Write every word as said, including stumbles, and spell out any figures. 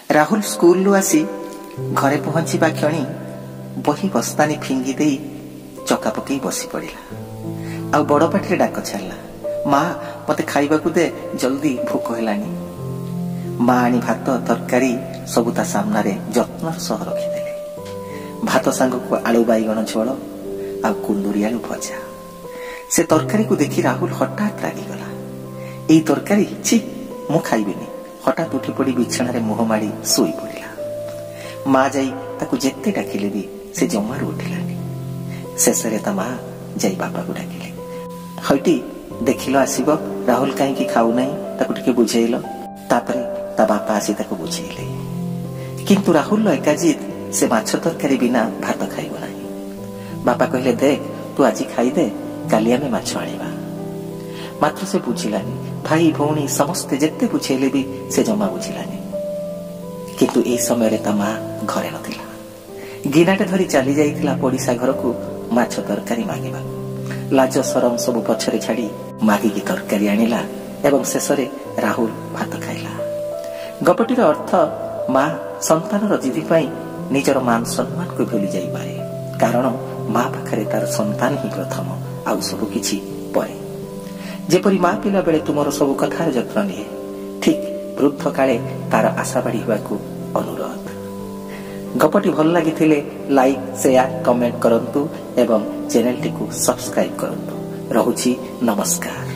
Rahul school आसी घरे पहुंचवा क्षणी बही बस्तानी फिंगी दे चका पकई बसी पड़ा। आ बड़ पाटे डाक छाड़ा, माँ मते खाइबाकू दे, जल्दी भूख हेलानी। माँ आनी भात तरकारी सबू ता सामना रे जत्नर सह रखिदेले। भात सांग को आलू बैगण झोल आ कुंदुरी आलू भजा। से तरकारी को देखी राहुल हठात रागिगला। एई तरकारी छी मु खाइबिनी। हठात उठी पड़ी बिछाण रे मुह माड़ी सोई पड़िला। माँ जाई ताकू जेते डाकिले भी से जमारू उठिलानी। शेषरे ता माँ जाई बापा को डाकिले। हईटी देखिल आसीब, राहुल कहीं खाऊ नहीं, ताकू टिके बुझेइल। तापरे ता बापा आसी ताकू बुझेइले। किंतु राहुल एका जिद, से माछ तरकारी बिना भात खाइब नहीं। बापा कहले, देख तू आज खाइदे, काली आमे माछ आनिबा। मात्र से बुझिलानी। भाई भौणी समस्ते जेते बुझेइले भी से जमा बुझिलानी। किंतु एई समय ता माँ घरे नथिला। गिनाटे धरी चली जाइथिला पड़िसा घर को माछ तरकारी मागिबा। लाज सरम सब पछरे छाड़ी मागिकी तरकारी आनिला एवं शेषरे राहुल भात खाइला। गपटीर अर्थ माँ संतानर जिदी पाई निजर मान सम्मान को भूली जाई पारे, कारण माँ पाखरे तार संतान ही प्रथम, आउ सब किछि परे। जेपरी माँ पिला बेले तुमर सब कथार जत्न निए, ठीक वृद्ध काले तार आशा बाड़ी हुआकू अनुरोध। गपटी भल लागिथिले लाइक शेयर कमेंट करंतु एवं चैनल टी को सब्सक्राइब करंतु। रहुछि नमस्कार।